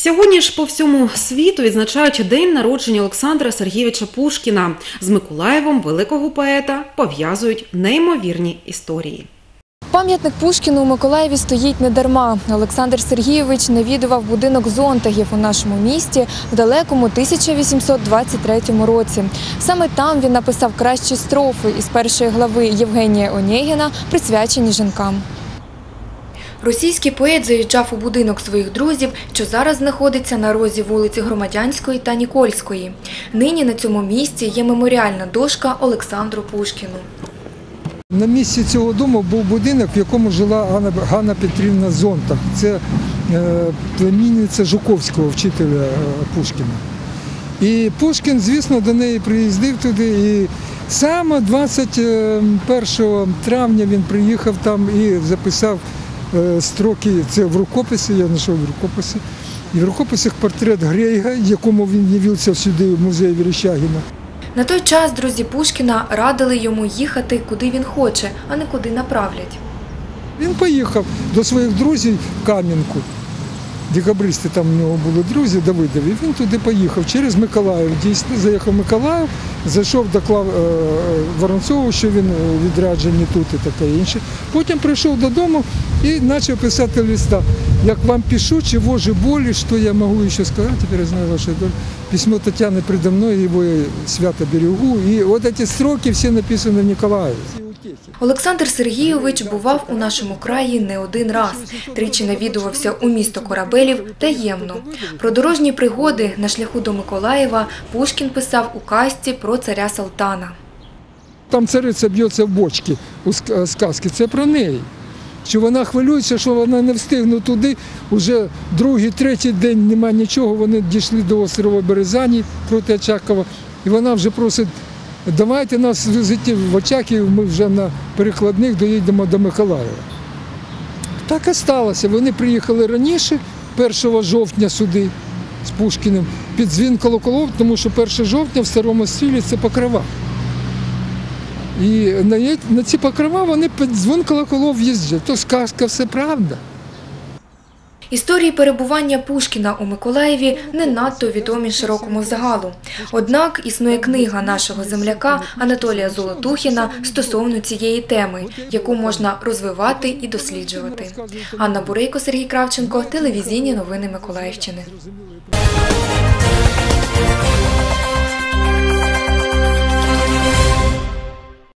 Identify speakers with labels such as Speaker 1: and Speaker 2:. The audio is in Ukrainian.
Speaker 1: Сьогодні ж по всьому світу відзначають день народження Олександра Сергійовича Пушкіна. З Миколаєвом великого поета пов'язують неймовірні історії.
Speaker 2: Пам'ятник Пушкіну у Миколаєві стоїть недарма. Олександр Сергійович навідував будинок Зонтагів у нашому місті в далекому 1823 році. Саме там він написав кращі строфи із першої глави Євгенія Онєгіна, присвячені жінкам. Російський поет заїжджав у будинок своїх друзів, що зараз знаходиться на розі вулиці Громадянської та Нікольської. Нині на цьому місці є меморіальна дошка Олександру Пушкіну.
Speaker 3: На місці цього дому був будинок, в якому жила Ганна Петрівна Зонтаг. Це племінниця Жуковського, вчителя Пушкіна. І Пушкін, звісно, до неї приїздив туди. І саме 21 травня він приїхав там і записав строки, це в рукописі, я знайшов в рукописі. І в рукописах портрет Грейга, якому він явився сюди, в музей Верещагіна.
Speaker 2: На той час друзі Пушкіна радили йому їхати, куди він хоче, а не куди направлять.
Speaker 3: Він поїхав до своїх друзів в Кам'янку. Декабристи там у нього були друзі, Давидові. Він туди поїхав через Миколаїв. Дійсно, заїхав в Миколаїв, зайшов до Воронцову, що він відряджений тут і таке інше. Потім прийшов додому і почав писати листа. Як вам пишу, чего же боли, что я могу еще сказать, теперь я знаю вашу долю. Письмо Татьяны предо мной, его свято берегу. И вот эти строки все написаны в Николаеве.
Speaker 2: Олександр Сергійович бував у нашому краї не один раз. Тричі навідувався у місто Корабелів таємно. Про дорожні пригоди на шляху до Миколаєва Пушкін писав у казці про царя Салтана.
Speaker 3: Там цариця б'ється в бочці у сказці, це про неї. Що вона хвилюється, що вона не встигне туди, вже другий, третій день немає нічого, вони дійшли до острова Березані проти Очакова, і вона вже просить, давайте нас везти в Очаків, ми вже на перекладних доїдемо до Миколаєва. Так і сталося, вони приїхали раніше, 1 жовтня сюди з Пушкіним, під дзвін колоколов, тому що 1 жовтня в Старому Стилі це Покрова. І на ці покрова вони під дзвін колоколов в'їздять. То сказка, все правда.
Speaker 2: Історії перебування Пушкіна у Миколаєві не надто відомі широкому загалу. Однак існує книга нашого земляка Анатолія Золотухіна стосовно цієї теми, яку можна розвивати і досліджувати. Анна Бурейко, Сергій Кравченко, телевізійні новини Миколаївщини.